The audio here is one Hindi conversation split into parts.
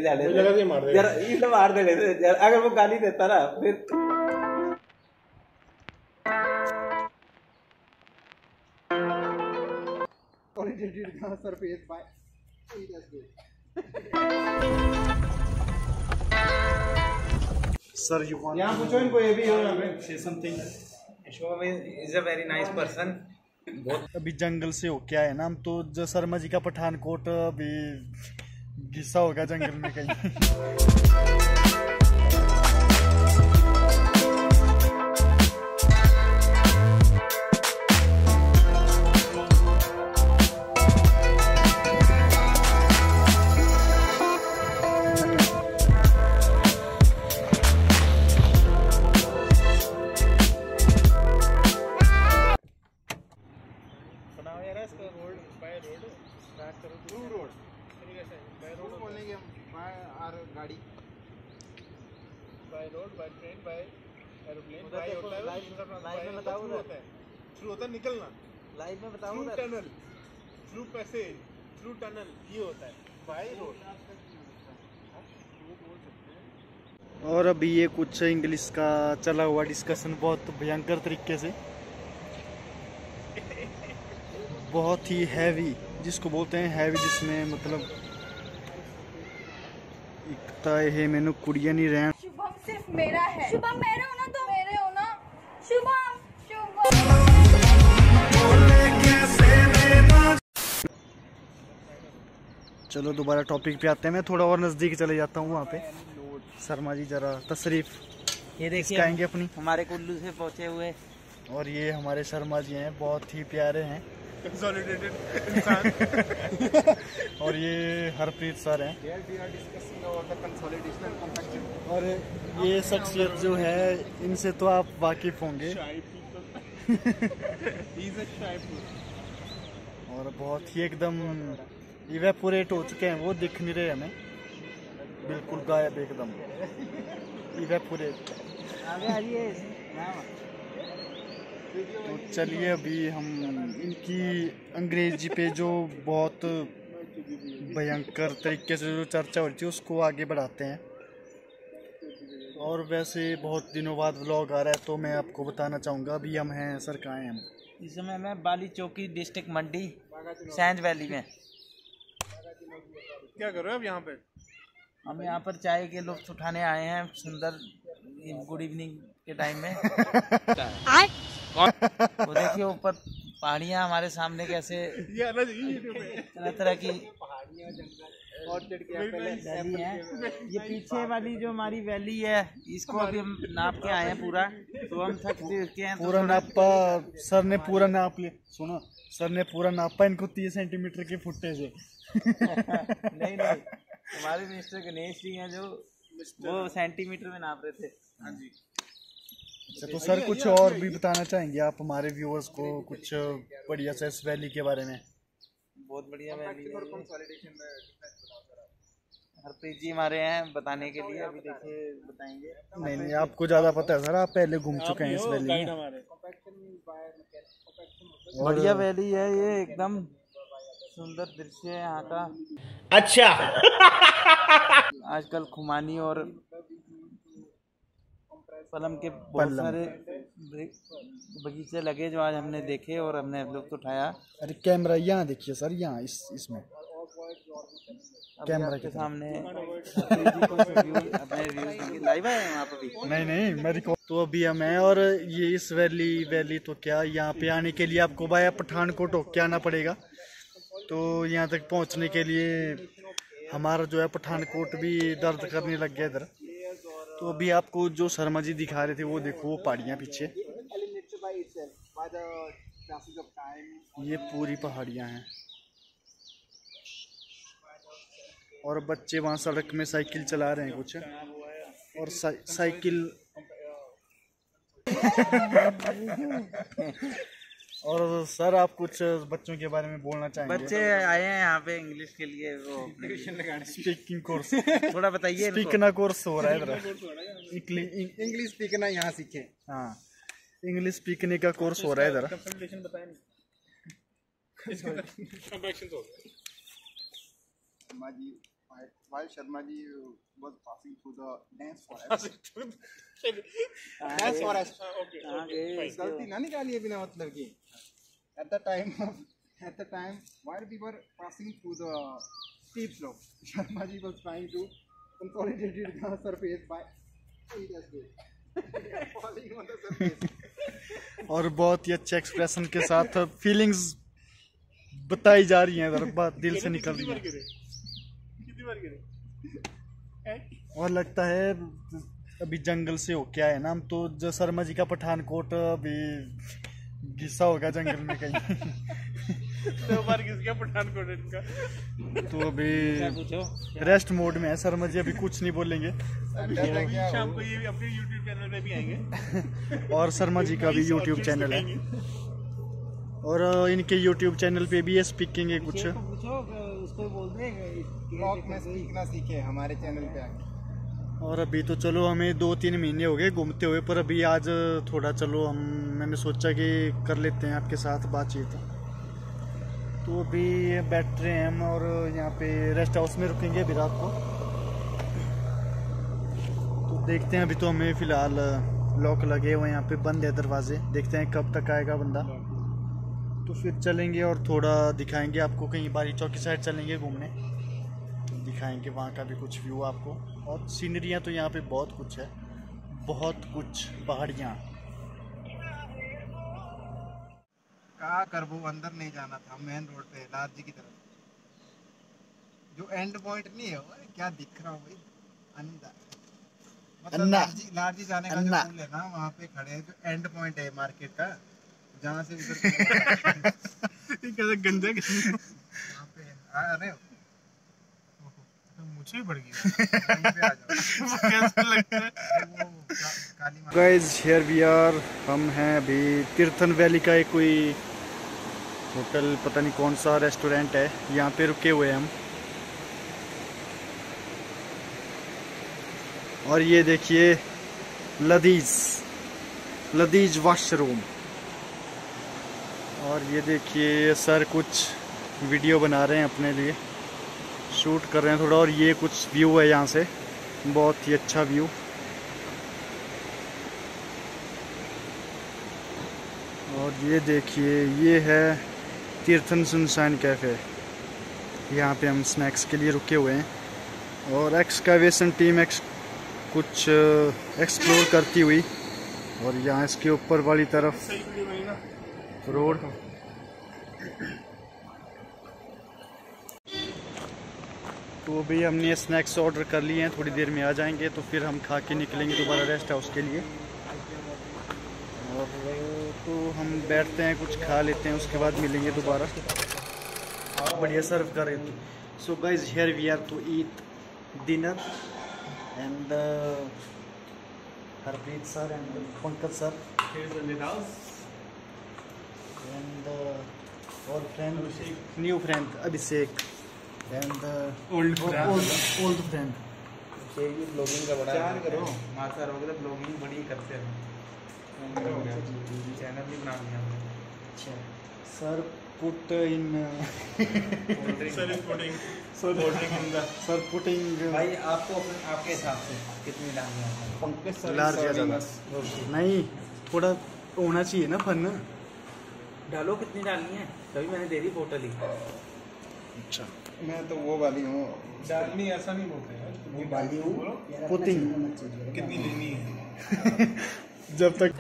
जाने जरा ईंट मार देने थे। अगर वो गाली देता ना फिर सर यू वांट यहाँ पूछो इनको, ये भी हो से something. Shubham is a very nice person. बहुत अभी जंगल से हो क्या है ना, हम तो जो शर्मा जी का पठानकोट अभी घिसा होगा जंगल में कहीं। गाड़ी by road, by train, by aeroplane, by होता है लाइव में बताओ होता है थ्रू होता है निकलना लाइव में बताओ through tunnel, through passage, through tunnel ये होता है बाय रोड। और अभी ये कुछ इंग्लिश का चला हुआ डिस्कशन बहुत भयंकर तरीके से, बहुत ही हैवी, जिसको बोलते हैं हैवी, जिसमें मतलब इकता है मैंने कुड़िया नहीं रहे। शुभम सिर्फ मेरा है। शुभम मेरे हो ना, तो मेरे हो ना। शुभम चलो दोबारा टॉपिक पे आते हैं। मैं थोड़ा और नजदीक चले जाता हूँ वहाँ पे। शर्मा जी जरा तशरीफ ये देखिए आएंगे अपनी। हमारे कुल्लू से पहुंचे हुए, और ये हमारे शर्मा जी हैं, बहुत ही प्यारे हैं। कंसोलिडेटेड इंसान। और ये हरप्रीत सर हैं। और ये शख्सियत जो है, इनसे तो आप वाकिफ होंगे। और बहुत ही एकदम इवेपोरेट हो चुके हैं, वो दिख नहीं रहे हमें, बिल्कुल गायब एकदम इवेपोरेट। तो चलिए अभी हम इनकी अंग्रेजी पे जो बहुत भयंकर तरीके से जो चर्चा हो रही थी उसको आगे बढ़ाते हैं। और वैसे बहुत दिनों बाद व्लॉग आ रहा है, तो मैं आपको बताना चाहूँगा अभी हम हैं सर, कहाँ हैं हम? इस समय मैं बाली चौकी डिस्ट्रिक्ट मंडी सैंज वैली में। क्या कर रहे हो अब यहाँ पे? हम यहाँ पर चाय के लुत्फ उठाने आए हैं, सुंदर गुड इवनिंग के टाइम में। वो देखिए ऊपर पहाड़ियाँ हमारे सामने कैसे तरह तरह की वैली है। ये पीछे वाली जो हमारी वैली है, इसको अभी हम नाप के आए हैं पूरा, तो हम थक चुके हैं। पूरा नापा सर ने, पूरा नाप लिया। सुनो, सर ने पूरा नापा इनको 30 सेंटीमीटर के फुट्टे से। नहीं हमारे मिस्टर गणेश जी हैं जो वो सेंटीमीटर में नाप रहे थे। हाँ जी। अच्छा, तो सर कुछ और भी बताना चाहेंगे आप हमारे व्यूअर्स को कुछ बढ़िया सा इस वैली के बारे में? बहुत बढ़िया वैली है। हरप्रीत जी हमारे हैं बताने के लिए, अभी देखिए बताएंगे। नहीं आपको ज्यादा पता है सर, आप पहले घूम चुके हैं इस वैली में। बढ़िया वैली है ये, एकदम सुंदर दृश्य है यहाँ का। अच्छा। आजकल खुमानी और पलम के बहुत सारे बगीचे लगे जो आज हमने देखे और हमने लुत्फ उठाया। अरे कैमरा यहाँ देखिए सर, यहाँ इसमें कैमरा के सामने अपने लाइव है वहाँ पर भी। नहीं मेरी को तो अभी हम हैं। और ये इस वैली तो क्या, यहाँ पे आने के लिए आपको भाई पठानकोट होके आना पड़ेगा। तो यहाँ तक पहुँचने के लिए हमारा जो है पठानकोट भी दर्द करने लग गया इधर। तो अभी आपको जो शर्मा जी दिखा रहे थे वो देखो, वो पहाड़ियाँ पीछे, ये पूरी पहाड़ियाँ हैं। और बच्चे वहाँ सड़क में साइकिल चला रहे हैं कुछ, और साइकिल और सर आप कुछ बच्चों के बारे में बोलना चाहेंगे? बच्चे आए हैं यहाँ पे इंग्लिश के लिए, वो स्पीकिंग कोर्स थोड़ा बताइए। स्पीकना कोर्स हो रहा है इधर, इंग्लिश सीखना यहाँ सीखे। हाँ, इंग्लिश सीखने का कोर्स हो रहा है इधर। while Sharma ji was passing through the dense forest. Dense forest. Okay. गलती ना निकालिए बिना मतलब की. At the time while we were passing through the steep slope, Sharma ji was trying to consolidate the surface by falling on the surface. और बहुत ही अच्छे एक्सप्रेशन के साथ फीलिंग्स बताई जा रही हैं, इधर बात दिल से निकल रही है। कितनी बार गिरे? और लगता है अभी जंगल से होके आए ना हम, तो जो शर्मा जी का पठानकोट अभी घिसा होगा जंगल में कहीं। 2 बार घिस गया पठानकोट इनका। तो अभी रेस्ट मोड में है शर्मा जी, अभी कुछ नहीं बोलेंगे। शाम को ये भी अपने YouTube चैनल पे भी आएंगे। और शर्मा जी का भी YouTube चैनल है, और इनके YouTube चैनल पे भी है स्पीकिंग है कुछ। उसको बोल दे ब्लॉग में सीखना सीखे हमारे चैनल पे आके। और अभी तो चलो हमें 2-3 महीने हो गए घूमते हुए, पर अभी आज थोड़ा चलो मैंने सोचा कि कर लेते हैं आपके साथ बातचीत। तो अभी बैठ रहे हैं हम और यहाँ पे रेस्ट हाउस में रुकेंगे अभी रात को। तो देखते हैं, अभी तो हमें फ़िलहाल लॉक लगे हुए यहाँ पे, बंद है दरवाजे, देखते हैं कब तक आएगा बंदा। तो फिर चलेंगे और थोड़ा दिखाएंगे आपको, कहीं बारी चौकी साइड चलेंगे घूमने, तो दिखाएंगे वहाँ का भी कुछ व्यू आपको। और सीनरियाँ तो यहाँ पे बहुत कुछ है, बहुत कुछ पहाड़ियाँ। कहा कर वो अंदर नहीं जाना था, मेन रोड पे लारजी की तरफ, जो एंड पॉइंट नहीं है वो क्या दिख रहा भाई, अंदर मतलब लारजी जाने का जो पुल है ना, वहाँ पे खड़े हैं, जो एंड पॉइंट है मार्केट का, जहाँ से उधर कैसे गंजा वहाँ पे आ रहे हो, मुझे भी बढ़ गया। कैसा लगता है? गाइस हियर वी आर, हम हैं अभी तीर्थन वैली का एक कोई होटल, पता नहीं कौन सा रेस्टोरेंट है, यहाँ पे रुके हुए हैं हम। और ये देखिए लदीज वॉशरूम। और ये देखिए सर कुछ वीडियो बना रहे हैं अपने लिए, शूट कर रहे हैं थोड़ा। और ये कुछ व्यू है यहाँ से, बहुत ही अच्छा व्यू। और ये देखिए ये है तीर्थन सनशाइन कैफ़े, यहाँ पे हम स्नैक्स के लिए रुके हुए हैं। और एक्सकैवेशन टीम कुछ एक्सप्लोर करती हुई, और यहाँ इसके ऊपर वाली तरफ रोड। तो अभी हमने स्नैक्स ऑर्डर कर लिए हैं, थोड़ी देर में आ जाएंगे, तो फिर हम खा के निकलेंगे दोबारा रेस्ट हाउस के लिए। और तो हम बैठते हैं, कुछ खा लेते हैं, उसके बाद मिलेंगे दोबारा। बढ़िया सर्व कर रहे थे। So guys here we are to eat dinner and Harpreet sir and Pankaj sir and और friend new friend Abhishek and old friend. Blogging का बड़ा करो, माता रोग ब्लॉगिंग बड़ी करते हैं, चैनल भी बना लिया हमने। अच्छा sir put in sir putting भाई आपको आपके हिसाब से कितनी डालनी है? पंकज सर लार्ज या ज़्यादा नहीं, थोड़ा होना चाहिए ना फन। डालो कितनी डालनी है, तभी मैंने दे दी बोतल ही। अच्छा मैं तो वो वाली हूँ, डालनी ऐसा नहीं बोलते यार, वो वाली हूँ पुटिंग। कितनी लेनी है? जब तक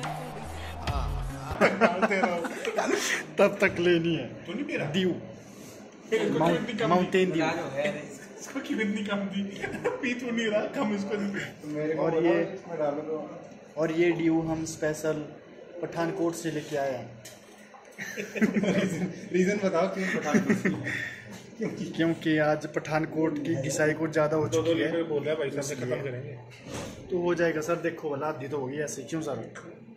तब तक लेनी है। तू नहीं पी रहा? Dew Mountain Dew. इसको कितनी कम दी? पी तो नहीं रहा, कम इसको नहीं। और ये ड्यू हम स्पेशल पठानकोट से लेके आए हैं। रीजन बताओ क्यों पठानकोट? क्योंकि आज पठानकोट की घिसाई कुछ ज़्यादा हो चुकी है, बोल रहा है भाई साहब से खत्म करेंगे तो हो जाएगा सर। देखो वाला आधी तो होगी ऐसे, क्यों सर?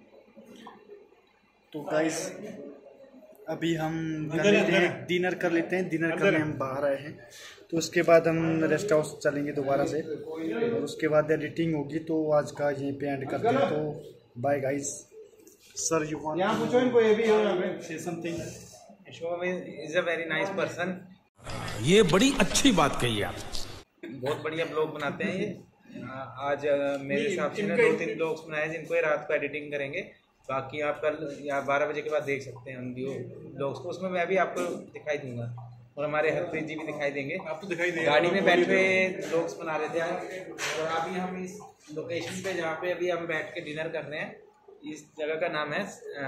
तो गाइस अभी हम डिनर कर लेते हैं, डिनर करने हम बाहर आए हैं, तो उसके बाद हम रेस्ट हाउस चलेंगे दोबारा से, और उसके बाद एडिटिंग होगी, तो आज का यहीं पे एंड करते हैं। तो bye guys. Sir you want यहाँ पूछो इनको, ये भी हो से something? Shubham is a very nice person. ये बड़ी अच्छी बात कही आप। बहुत बढ़िया ब्लॉग बनाते हैं ये। आज मेरे हिसाब से 2-3 ब्लॉग्स बनाए जिनको ये रात को एडिटिंग करेंगे। बाकी आप कल या 12 बजे के बाद देख सकते हैं उन ब्लॉग्स को, उसमें मैं भी आपको दिखाई दूंगा और हमारे हरप्रीत जी भी दिखाई देंगे। आप तो दिखाई देंगे। गाड़ी में बैठे हुए ब्लॉग्स बना रहे थे आज, और अभी हम इस लोकेशन पे जहाँ पे अभी हम बैठ के डिनर कर रहे हैं, इस जगह का नाम है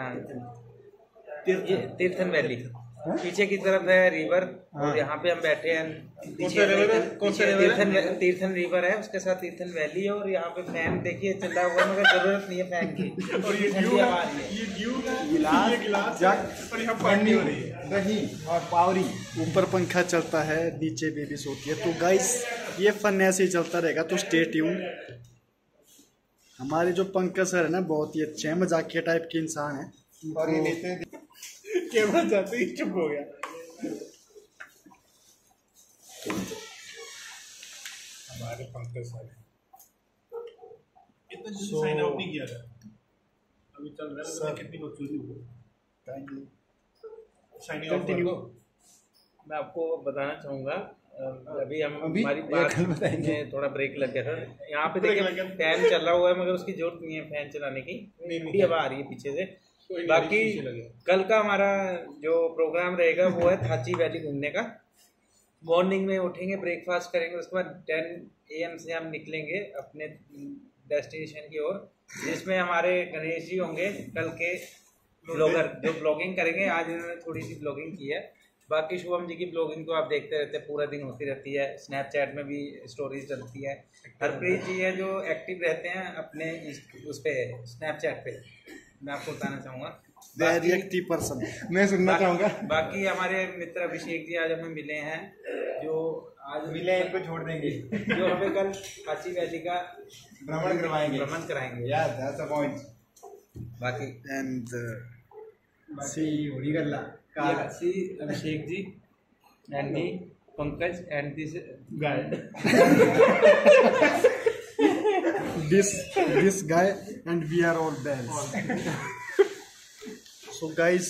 तीर्थन वैली। पीछे की तरफ है रिवर और यहाँ पे हम बैठे हैं। पीछे तीर्थन रिवर है, उसके साथ तीर्थन वैली है, और यहाँ पे फैन देखिए चल रहा हुआ, मगर जरूरत नहीं है फैन की। और ये ड्यू गिलास और यहाँ पानी हो रही है, दही और पावरी। ऊपर पंखा चलता है, नीचे बेबीज होती है। तो गाइस ये फन ऐसे ही चलता रहेगा, तो स्टे ट्यून। हमारे जो पंकज सर है ना, बहुत ही अच्छे हैं, मजाकिया टाइप के इंसान है। और ये देते हैं कैमरा जाते ही चुप हो गया। हमारे पंकज सर इतना जल्दी साइन आउट नहीं किया था, अभी चल रहा है। कितनी बकचोदी हो गई। Thank you. साइन आउट मैं आपको बताना चाहूँगा, अभी हमारी बात में थोड़ा ब्रेक लग गया था। यहाँ पे देखिए फैन चल रहा हुआ है, मगर उसकी जरूरत नहीं है फैन चलाने की, ठंडी हवा आ रही है पीछे से। बाकी कल का हमारा जो प्रोग्राम रहेगा वो है थाची वैली घूमने का। मॉर्निंग में उठेंगे, ब्रेकफास्ट करेंगे, उसके बाद 10 AM से हम निकलेंगे अपने डेस्टिनेशन की ओर, जिसमें हमारे गणेश जी होंगे कल के ब्लॉगर, जो ब्लॉगिंग करेंगे। आज इन्होंने थोड़ी सी ब्लॉगिंग की है। बाकी शुभम जी की ब्लॉगिंग तो आप देखते रहते हैं, पूरा दिन होती रहती है। स्नैपचैट में भी स्टोरीज चलती है। हरप्रीत जी है जो एक्टिव रहते हैं अपने उस पे स्नैपचैट पे, मैं आपको बताना चाहूँगा। वेरी एक्टिव पर्सन, मैं सुनना चाहूँगा। बाकी हमारे मित्र अभिषेक जी आज हमें मिले हैं, जो आज मिले इनको छोड़ देंगे, जो हमें कल थाची वैली का भ्रमण कराएंगे। यार दैट्स अ पॉइंट। बाकी एंड सी होली करला see Abhishek ji and me Pankaj and this guy, this guy and we are all bells. So guys,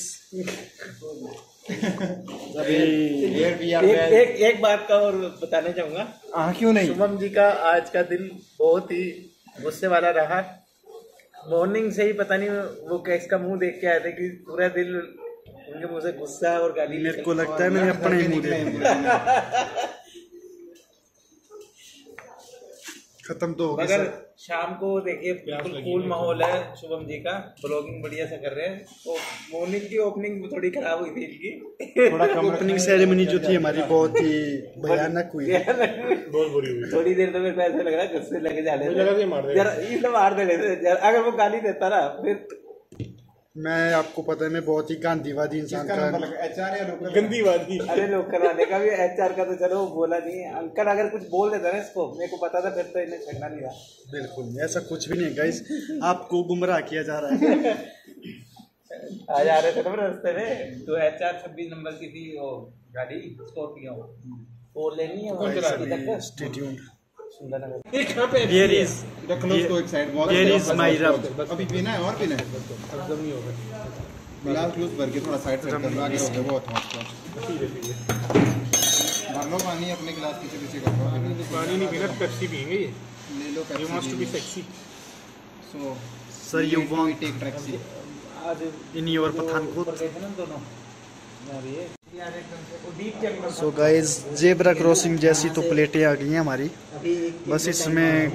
एक बात का और बताना चाहूँगा। क्यों नहीं? शुभम जी का आज का दिन बहुत ही गुस्से वाला रहा। मॉर्निंग से ही पता नहीं वो किसका मुंह देख के आए थे कि पूरा दिन उनके मुंह से गुस्सा और गाली। मेरे को लगता है मैंने अपना ही मुंह देखा। खत्म तो हो गया, मगर शाम को देखिए बिल्कुल कूल माहौल है। शुभम जी का ब्लॉगिंग बढ़िया से कर रहे हैं। तो मॉर्निंग की ओपनिंग थोड़ी खराब हुई थी इनकी, थोड़ा कम। ओपनिंग सेरेमनी जो थी हमारी बहुत ही भयानक हुई, बहुत बुरी हुई। थोड़ी देर तो मेरे को ऐसे लग रहा है गुस्से लगे जाने मार देने। अगर वो गाली देता ना फिर मैं आपको पता है मैं बहुत ही गांधीवादी इंसान का। HR या लोकल गंदीवादी। अरे लोकल वाले का भी HR का तो चलो बोला नहीं। अंकल अगर कुछ बोल देता ना इसको, मेरे को पता था, फिर तो इन्हें छकना नहीं रहा। बिल्कुल ऐसा कुछ भी नहीं गाइस, आपको गुमराह किया जा रहा है। आज आ रहे थे ना रास्ते में, तो HR 26 नंबर की थी वो गाड़ी स्कॉर्पियो, वो लेनी है वो। Stay tuned. Here is एक side here is my rub. अभी पीना है और पीना है। एकदम नहीं होगा। गिलास क्लोज भर के थोड़ा साइड से कर लो, आगे हो गया बहुत भर लो पानी अपने गिलास पीछे पीछे कर लो। पानी नहीं पीना, पेप्सी पियेंगे ये। ले लो You must be sexy. So Sir, you want take taxi आज in your Pathankot? दोनों। सो गाइस जेब्रा क्रॉसिंग जैसी तो प्लेटें आ गई हैं हमारी, बस इसमें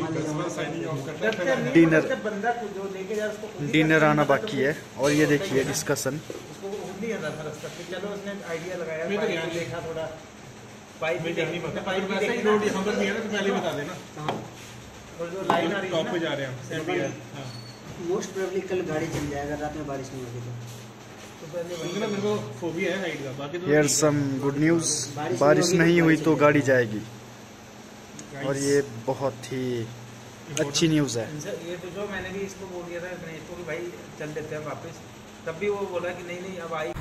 डिनर आना बाकी है। और ये देखिए डिस्कशन। चलो उसने आइडिया लगाया, मैं तो ध्यान देखा थोड़ा पाइप भी नहीं पता। पाइप वैसा ही रोड यहाँ पर नहीं है ना, तो पहले बता देना। और जो लाइन आ रही टॉप है पे जा रहे हैं हम। मोस्ट प्रोबेबली कल गाड़ी चल जाएगा, रात में बारिश नहीं होगी ना, मेरे को फोबिया है हाइट का। बाकी तो हियर सम गुड न्यूज़, बारिश नहीं हुई तो गाड़ी जाएगी, और ये बहुत ही अच्छी न्यूज़ है। ये तो जो मैंने भी इसको बोल दिया था गणेश को कि भाई चल देते हैं वापस, तब भी वो बोला कि नहीं नहीं अब आई।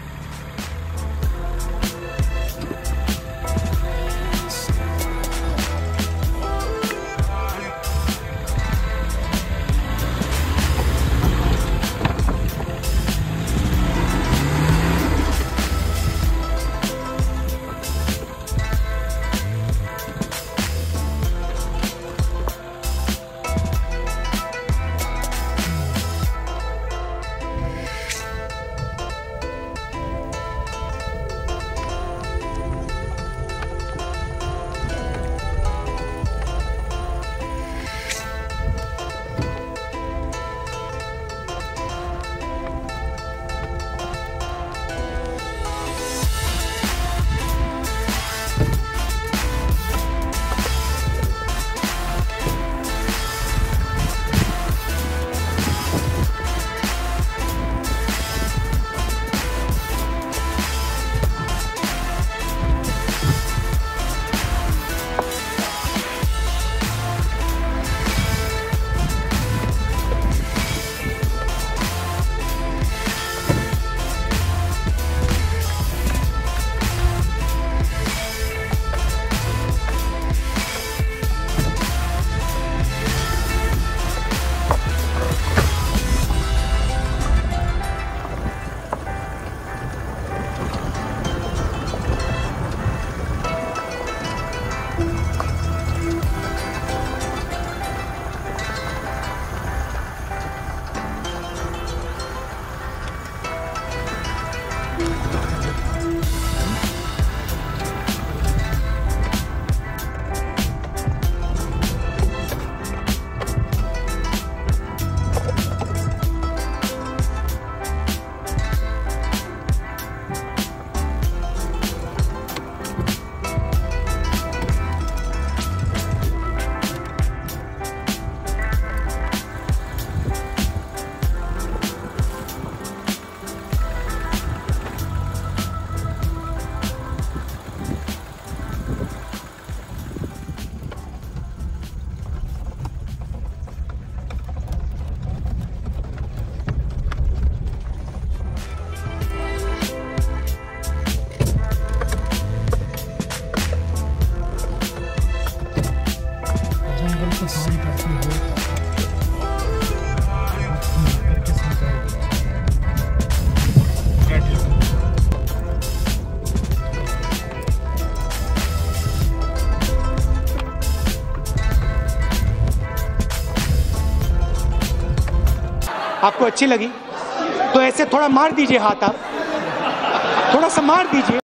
आपको अच्छी लगी तो ऐसे थोड़ा मार दीजिए हाथ, आप थोड़ा सा मार दीजिए।